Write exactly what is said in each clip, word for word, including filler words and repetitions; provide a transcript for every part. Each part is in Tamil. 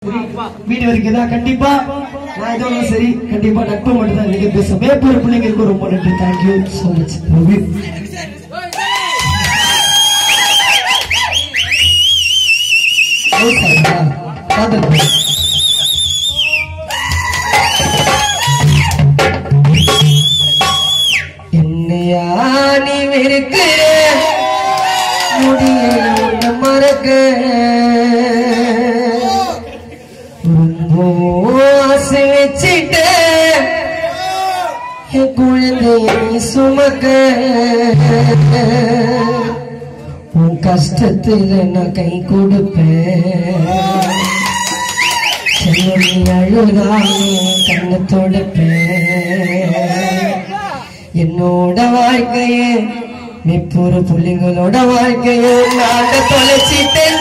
வீடு வரைக்கும் கண்டிப்பா நான் எதுவும் சரி கண்டிப்பா நட்பு மட்டும் தான் நீங்க பேச வேப்பூர் பிள்ளைங்களுக்கு ரொம்ப நன்றி. Thank you so much. என்னையா நீ வெறுக்கிற முடியல மறக்க ஆசை வச்சிட்ட என் குழந்தையை சுமக்க உன் கஷ்டத்துல நான் கை கொடுப்பேன். செல்வம் நீ அழுதானே கண்ணை தொடுப்பேன். என்னோட வாழ்க்கைய நிப்பூர் புள்ளிங்களோட வாழ்க்கைய நாங்க தொலைச்சிட்டேன்.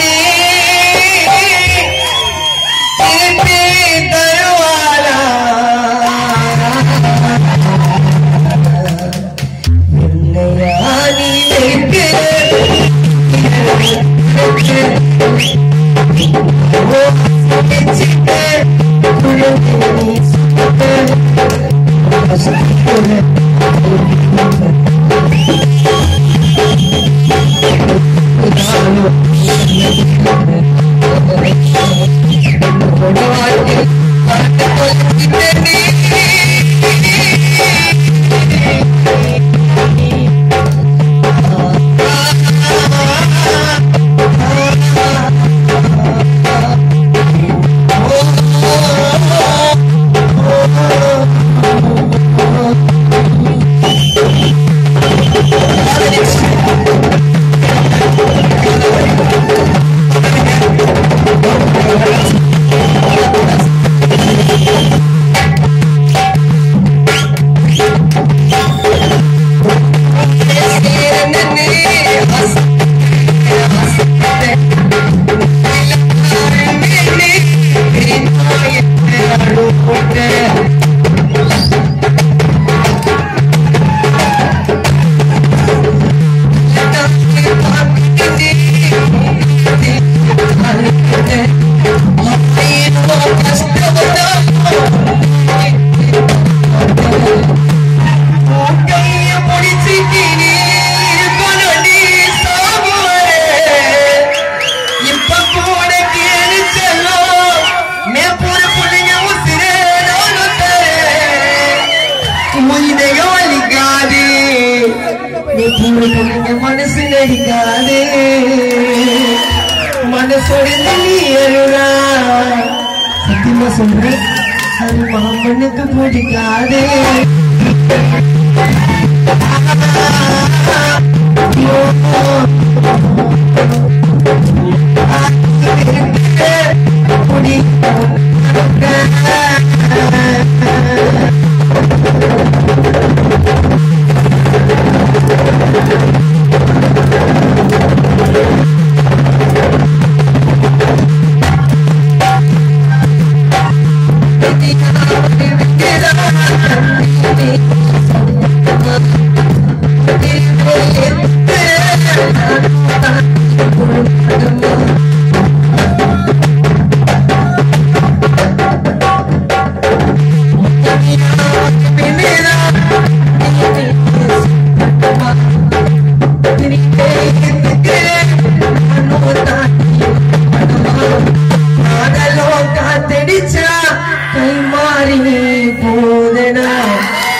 மனசு நடிக்காதே மனசோட நீருடா சத்தியமா சொல்றேன் அது மாமனுக்கு பிடிக்காதே.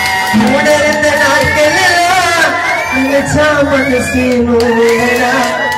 Time on the scene,